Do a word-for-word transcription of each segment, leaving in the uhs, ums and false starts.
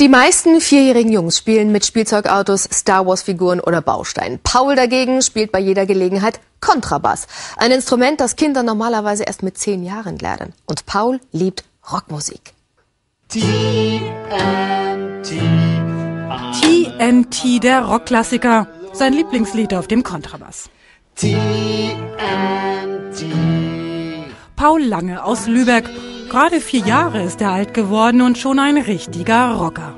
Die meisten vierjährigen Jungs spielen mit Spielzeugautos, Star-Wars-Figuren oder Bausteinen. Paul dagegen spielt bei jeder Gelegenheit Kontrabass. Ein Instrument, das Kinder normalerweise erst mit zehn Jahren lernen. Und Paul liebt Rockmusik. T N T, T N T, der Rockklassiker. Sein Lieblingslied auf dem Kontrabass. T N T. Paul Lange aus Lübeck. Gerade vier Jahre ist er alt geworden und schon ein richtiger Rocker.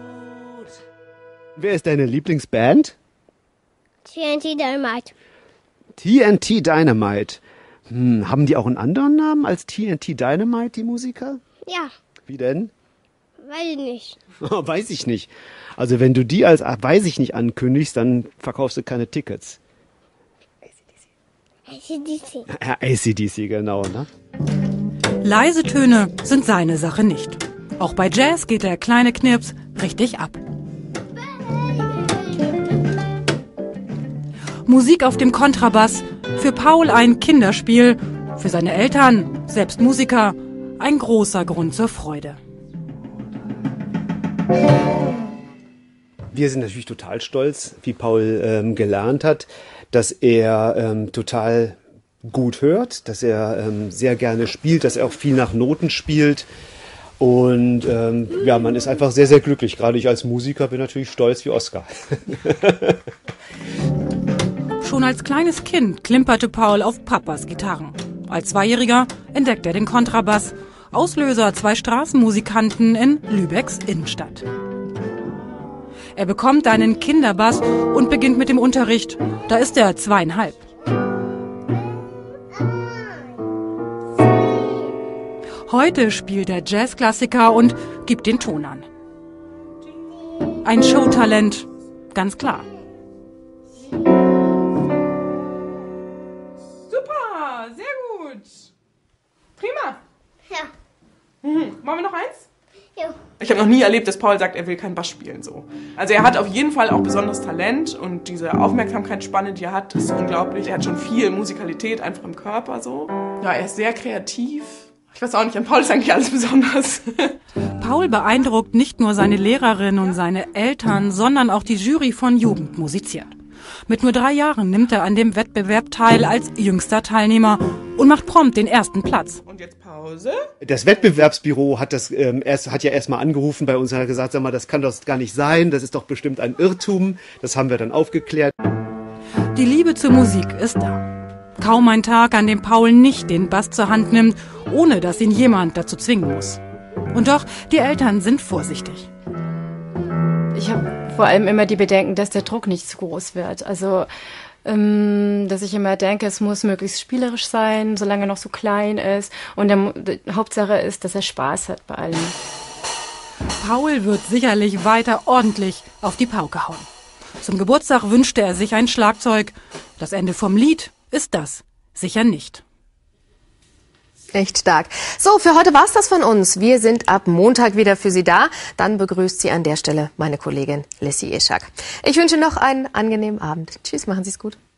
Wer ist deine Lieblingsband? T N T Dynamite. T N T Dynamite. Hm, haben die auch einen anderen Namen als T N T Dynamite, die Musiker? Ja, Wie denn? weiß ich nicht. Weiß ich nicht. Also wenn du die als weiß ich nicht ankündigst, dann verkaufst du keine Tickets. A C D C. Ja, A C D C, genau, ne? Leise Töne sind seine Sache nicht. Auch bei Jazz geht der kleine Knirps richtig ab. Musik auf dem Kontrabass, für Paul ein Kinderspiel, für seine Eltern, selbst Musiker, ein großer Grund zur Freude. Wir sind natürlich total stolz, wie Paul ähm, gelernt hat, dass er ähm, total gut hört, dass er ähm, sehr gerne spielt, dass er auch viel nach Noten spielt. Und ähm, ja, man ist einfach sehr, sehr glücklich. Gerade ich als Musiker bin natürlich stolz wie Oskar. Schon als kleines Kind klimperte Paul auf Papas Gitarren. Als Zweijähriger entdeckt er den Kontrabass. Auslöser zwei Straßenmusikanten in Lübecks Innenstadt. Er bekommt einen Kinderbass und beginnt mit dem Unterricht. Da ist er zweieinhalb. Heute spielt er Jazzklassiker und gibt den Ton an. Ein Showtalent, ganz klar. Super, sehr gut. Prima. Ja. Mhm. Wollen wir noch eins? Ja. Ich habe noch nie erlebt, dass Paul sagt, er will keinen Bass spielen. So. Also er hat auf jeden Fall auch besonderes Talent und diese Aufmerksamkeitsspanne, die er hat, ist unglaublich. Er hat schon viel Musikalität einfach im Körper. So. Ja, er ist sehr kreativ. Ich weiß auch nicht, an Paul ist eigentlich alles besonders. Paul beeindruckt nicht nur seine Lehrerin und seine Eltern, sondern auch die Jury von Jugend musiziert. Mit nur drei Jahren nimmt er an dem Wettbewerb teil als jüngster Teilnehmer und macht prompt den ersten Platz. Und jetzt Pause. Das Wettbewerbsbüro hat das ähm, erst hat ja erstmal angerufen bei uns und hat gesagt, sag mal, das kann doch gar nicht sein, das ist doch bestimmt ein Irrtum. Das haben wir dann aufgeklärt. Die Liebe zur Musik ist da. Kaum ein Tag, an dem Paul nicht den Bass zur Hand nimmt, ohne dass ihn jemand dazu zwingen muss. Und doch, die Eltern sind vorsichtig. Ich habe vor allem immer die Bedenken, dass der Druck nicht zu groß wird. Also, ähm, dass ich immer denke, es muss möglichst spielerisch sein, solange er noch so klein ist. Und der, die Hauptsache ist, dass er Spaß hat bei allem. Paul wird sicherlich weiter ordentlich auf die Pauke hauen. Zum Geburtstag wünschte er sich ein Schlagzeug. Das Ende vom Lied ist das sicher nicht. Echt stark. So, für heute war's das von uns. Wir sind ab Montag wieder für Sie da. Dann begrüßt Sie an der Stelle meine Kollegin Lissy Eschak. Ich wünsche noch einen angenehmen Abend. Tschüss, machen Sie es gut.